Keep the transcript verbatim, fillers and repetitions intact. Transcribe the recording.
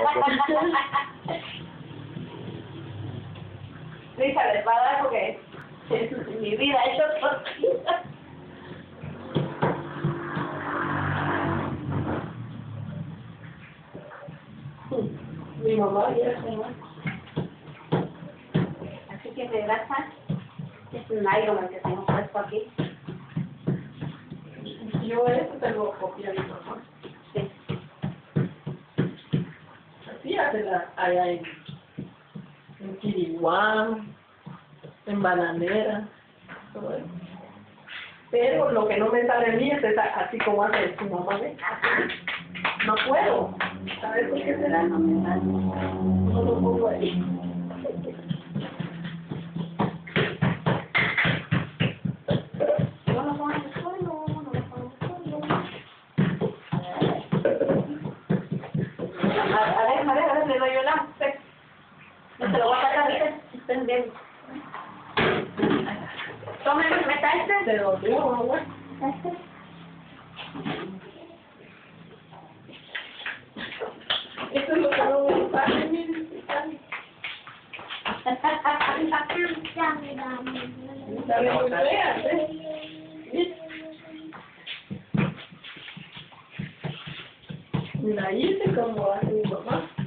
Risa, les va a dar porque en mi vida he hecho tortillas. Mi mamá ya se va. Así que de grasa es un nylon el que tengo puesto aquí. Yo eso te lo copié a mi mamá. Sí. Así hace la, allá en, en Quiriguán, en Bananera, todo eso. Pero lo que no me sale a mí es esa, así como hace su mamá, ¿ves? No puedo. ¿Sabes por qué será? No me sale. No lo pongo ahí. No lo pongo en el suelo, no lo pongo en el suelo. A, a ver, a ver, a ver, le doy yo la. Yo se lo voy a sacar, ¿viste? Estén bien. Tomen, meta este. Te lo digo, mamá. Este. Eso es lo que no me sale, miren. Sale muy fea, ¿eh? Mira, ahí es como hace mi mamá.